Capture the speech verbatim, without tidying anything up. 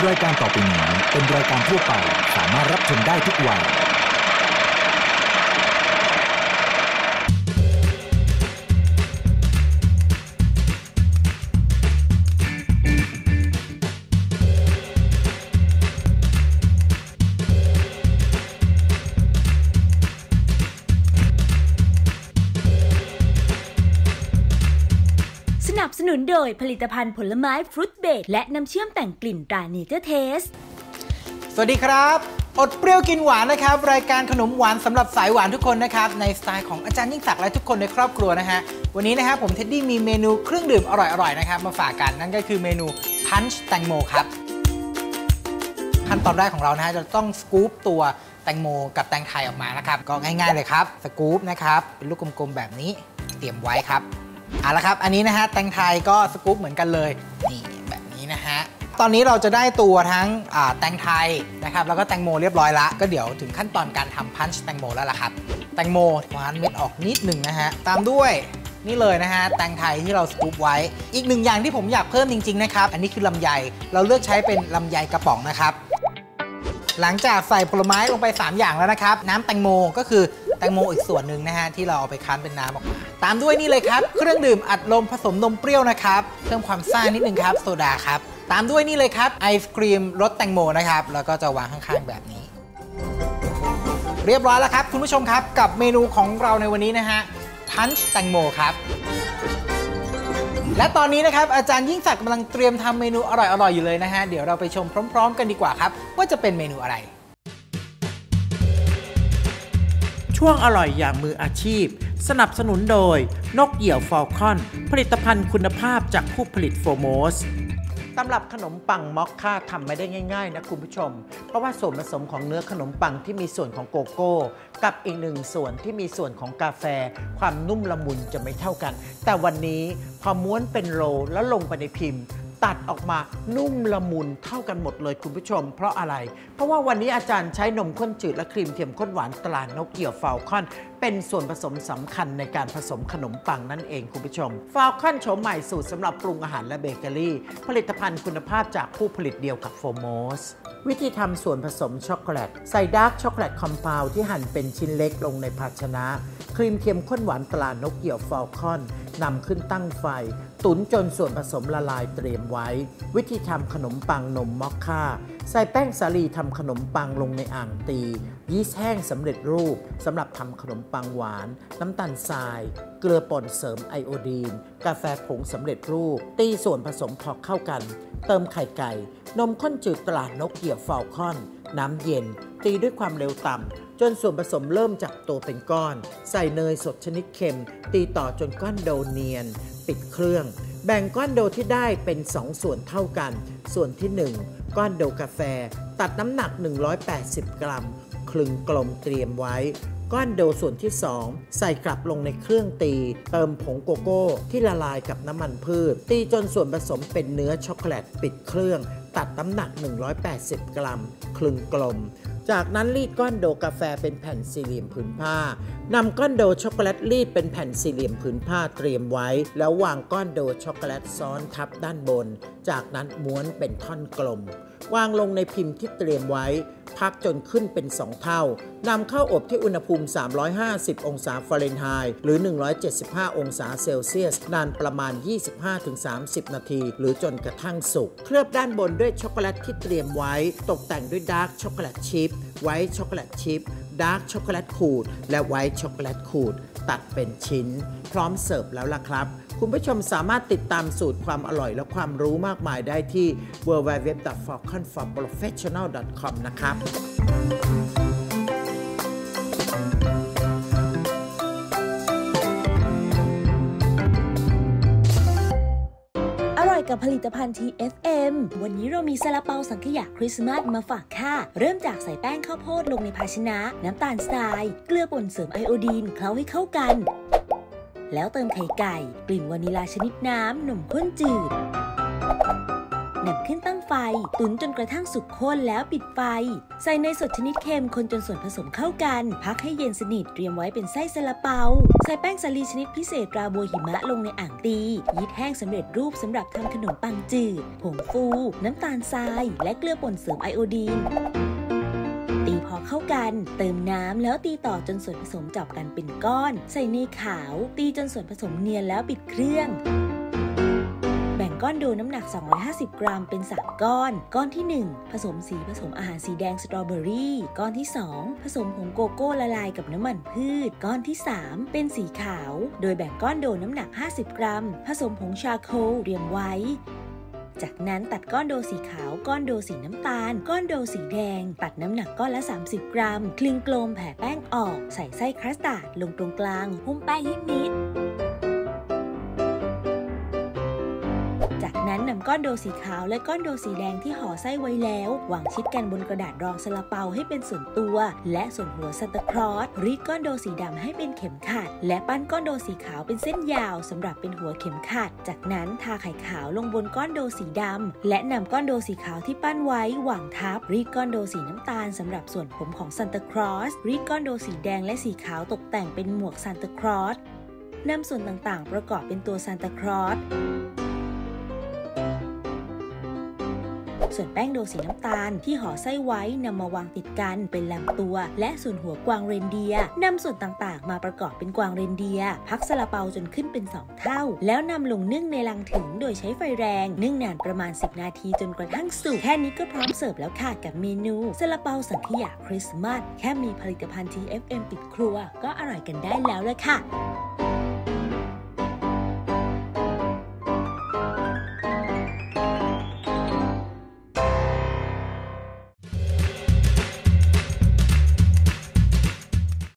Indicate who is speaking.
Speaker 1: รายการต่อไปนี้เป็นรายการทั่วไปสามารถรับชมได้ทุกวัย
Speaker 2: สนับสนุนโดยผลิตภัณฑ์ผลไม้ฟรุตเบรดและน้ำเชื่อมแต่งกลิ่นตราเนเจอร์เทส
Speaker 3: สวัสดีครับอดเปรี้ยวกินหวานนะครับรายการขนมหวานสำหรับสายหวานทุกคนนะครับในสไตล์ของอาจารย์ยิ่งศักดิ์และทุกคนในครอบครัวนะฮะวันนี้นะครับผมเท็ดดี้มีเมนูเครื่องดื่มอร่อยๆนะครับมาฝากกันนั่นก็คือเมนูพันช์แตงโมครับขั้นตอนแรกของเรานะฮะจะต้องสกู๊ปตัวแตงโมกับแตงไทยออกมานะครับก็ง่ายๆเลยครับสกู๊ปนะครับเป็นลูกกลมๆแบบนี้เตรียมไว้ครับเอาละครับอันนี้นะฮะแตงไทยก็สกู๊ปเหมือนกันเลยนี่แบบนี้นะฮะตอนนี้เราจะได้ตัวทั้งแตงไทยนะครับแล้วก็แตงโมเรียบร้อยละก็เดี๋ยวถึงขั้นตอนการทำพันช์แตงโมแล้วล่ะครับแตงโมหวานเม็ดออกนิดหนึ่งนะฮะตามด้วยนี่เลยนะฮะแตงไทยที่เราสกู๊ปไว้อีกหนึ่งอย่างที่ผมอยากเพิ่มจริงๆนะครับอันนี้คือลำไยเราเลือกใช้เป็นลำไยกระป๋องนะครับหลังจากใส่ผลไม้ลงไปสามอย่างแล้วนะครับน้ำแตงโมก็คือแตงโมอีกส่วนหนึ่งนะฮะที่เราเอาไปคั้นเป็นน้ำออกมาตามด้วยนี่เลยครับเครื่องดื่มอัดลมผสมนมเปรี้ยวนะครับเพิ่มความซ่านิดนึงครับโซดาครับตามด้วยนี่เลยครับไอศครีมรสแตงโมนะครับแล้วก็จะวางข้างๆแบบนี้เรียบร้อยแล้วครับคุณผู้ชมครับกับเมนูของเราในวันนี้นะฮะพันช์แตงโมครับและตอนนี้นะครับอาจารย์ยิ่งศักดิ์กำลังเตรียมทำเมนูอร่อยๆอยู่เลยนะฮะเดี๋ยวเราไปชมพร้อมๆกันดีกว่าครับว่าจะเป็นเมนูอะไร
Speaker 4: ช่วงอร่อยอย่างมืออาชีพสนับสนุนโดยนกเหยี่ยวฟอลคอนผลิตภัณฑ์คุณภาพจากผู้ผลิตโฟโมสตำรับขนมปังมอคค่าทำไม่ได้ง่ายๆนะคุณผู้ชมเพราะว่าส่วนผสมของเนื้อขนมปังที่มีส่วนของโกโก้กับอีกหนึ่งส่วนที่มีส่วนของกาแฟความนุ่มละมุนจะไม่เท่ากันแต่วันนี้พอม้วนเป็นโรลแล้วลงไปในพิมพ์ตัดออกมานุ่มละมุนเท่ากันหมดเลยคุณผู้ชมเพราะอะไรเพราะว่าวันนี้อาจารย์ใช้นมข้นจืดและครีมเทียมข้นหวานตรานกเหยี่ยวฟาลคอนเป็นส่วนผสมสำคัญในการผสมขนมปังนั่นเองคุณผู้ชมฟาลคอนโฉมใหม่สูตรสำหรับปรุงอาหารและเบเกอรี่ผลิตภัณฑ์คุณภาพจากผู้ผลิตเดียวกับโฟโมสวิธีทำส่วนผสมช็อกโกแลตใส่ดาร์กช็อกโกแลตคอมเพลที่หั่นเป็นชิ้นเล็กลงในภาชนะครีมเทียมข้นหวานตรานกเหยี่ยวฟาลคอนนำขึ้นตั้งไฟตุ๋นจนส่วนผสมละลายเตรียมไว้วิธีทำขนมปังนมมอคค่าใส่แป้งสาลีทำขนมปังลงในอ่างตียีสต์แห้งสำเร็จรูปสำหรับทำขนมปังหวานน้ำตาลทรายเกลือป่นเสริมไอโอดีนกาแฟผงสำเร็จรูปตีส่วนผสมพอเข้ากันเติมไข่ไก่นมข้นจืดตรานกเหยี่ยวฟาลคอนน้ำเย็นตีด้วยความเร็วต่ำจนส่วนผสมเริ่มจับตัวเป็นก้อนใส่เนยสดชนิดเค็มตีต่อจนก้อนโดเนียนปิดเครื่องแบ่งก้อนโดที่ได้เป็นสองส่วนเท่ากันส่วนที่หนึ่งก้อนโดกาแฟตัดน้ำหนักหนึ่งร้อยแปดสิบกรัมคลึงกลมเตรียมไว้ก้อนโดส่วนที่สองใส่กลับลงในเครื่องตีเติมผงโกโก้ที่ละลายกับน้ำมันพืชตีจนส่วนผสมเป็นเนื้อช็อกโกแลตปิดเครื่องตัดน้ำหนักหนึ่งร้อยแปดสิบกรัมคลึงกลมจากนั้นรีดก้อนโดกาแฟเป็นแผ่นสี่เหลี่ยมผืนผ้านำก้อนโดช็อกโกแลตรีดเป็นแผ่นสี่เหลี่ยมผืนผ้าเตรียมไว้แล้ววางก้อนโดช็อกโกแลตซ้อนทับด้านบนจากนั้นม้วนเป็นท่อนกลมวางลงในพิมพ์ที่เตรียมไว้พักจนขึ้นเป็นสองเท่านำเข้าอบที่อุณหภูมิสามร้อยห้าสิบองศาฟาเรนไฮต์หรือหนึ่งร้อยเจ็ดสิบห้าองศาเซลเซียสนานประมาณ ยี่สิบห้าถึงสามสิบ นาทีหรือจนกระทั่งสุกเคลือบด้านบนด้วยช็อกโกแลตที่เตรียมไว้ตกแต่งด้วยดาร์กช็อกโกแลตชิพไวท์ช็อกโกแลตชิพดาร์กช็อกโกแลตขูดและไวท์ช็อกโกแลตขูดตัดเป็นชิ้นพร้อมเสิร์ฟแล้วล่ะครับคุณผู้ชมสามารถติดตามสูตรความอร่อยและความรู้มากมายได้ที่ ดับเบิลยู ดับเบิลยู ดับเบิลยู ดอท ฟอลคอน ฟอร์ โปรเฟสชั่นแนล ดอท คอม นะครับ
Speaker 2: อร่อยกับผลิตภัณฑ์ ที เอฟ เอ็ม วันนี้เรามีซาลาเปาสังขยาคริสต์มาสมาฝากค่ะเริ่มจากใส่แป้งข้าวโพดลงในภาชนะน้ำตาลทรายเกลือป่นเสริมไอโอดีนเคล้าให้เข้ากันแล้วเติมไข่ไก่กลิ่นวานิลาชนิดน้ำนมข้นจืดนำขึ้นตั้งไฟตุ๋นจนกระทั่งสุกข้นแล้วปิดไฟใส่เนยสดชนิดเค็มคนจนส่วนผสมเข้ากันพักให้เย็นสนิทเตรียมไว้เป็นไส้ซาลาเปาใส่แป้งสาลีชนิดพิเศษตราบัวหิมะลงในอ่างตียีสต์แห้งสำเร็จรูปสำหรับทำขนมปังจืดผงฟูน้ำตาลทรายและเกลือป่นเสริมไอโอดีนตีพอเข้ากันเติมน้ำแล้วตีต่อจนส่วนผสมจับกันเป็นก้อนใส่เนยขาวตีจนส่วนผสมเนียนแล้วปิดเครื่องแบ่งก้อนโดน้ำหนักสองร้อยห้าสิบกรัมเป็นสามก้อนก้อนที่หนึ่งผสมสีผสมอาหารสีแดงสตรอเบอรี่ก้อนที่สองผสมผงโกโก้ละลายกับน้ำมันพืชก้อนที่สามเป็นสีขาวโดยแบ่งก้อนโดน้ำหนักห้าสิบกรัมผสมผงชาโคลเตรียมไว้จากนั้นตัดก้อนโดสีขาวก้อนโดสีน้ำตาลก้อนโดสีแดงตัดน้ำหนักก้อนละสามสิบกรัมคลึงกลมแผ่แป้งออกใส่ไส้คัสตาร์ดลงตรงกลางหุ้มแป้งให้มิดจากนั้นนำก้อนโดสีขาวและก้อนโดสีแดงที่ห่อไส้ไว้แล้ววางชิดกันบนกระดาษรองซาลาเปาให้เป็นส่วนตัวและส่วนหัวซานตาคลอสรีดก้อนโดสีดำให้เป็นเข็มขัดและปั้นก้อนโดสีขาวเป็นเส้นยาวสำหรับเป็นหัวเข็มขัดจากนั้นทาไข่ขาวลงบนก้อนโดสีดำและนำก้อนโดสีขาวที่ปั้นไว้วางทับรีดก้อนโดสีน้ำตาลสำหรับส่วนผมของซานตาคลอสรีดก้อนโดสีแดงและสีขาวตกแต่งเป็นหมวกซานตาคลอสนำส่วนต่างๆประกอบเป็นตัวซานตาคลอสส่วนแป้งโดสีน้ำตาลที่ห่อไส้ไว้นำมาวางติดกันเป็นลำตัวและส่วนหัวกวางเรนเดียร์นำส่วนต่างๆมาประกอบเป็นกวางเรนเดียร์พักซาลาเปาจนขึ้นเป็นสองเท่าแล้วนำลงนึ่งในลังถึงโดยใช้ไฟแรงนึ่งนานประมาณสิบนาทีจนกระทั่งสุกแค่นี้ก็พร้อมเสิร์ฟแล้วค่ะกับเมนูซาลาเปาสังขยาคริสต์มาสแค่มีผลิตภัณฑ์ ที เอฟ เอ็ม ติดครัวก็อร่อยกันได้แล้วละค่ะ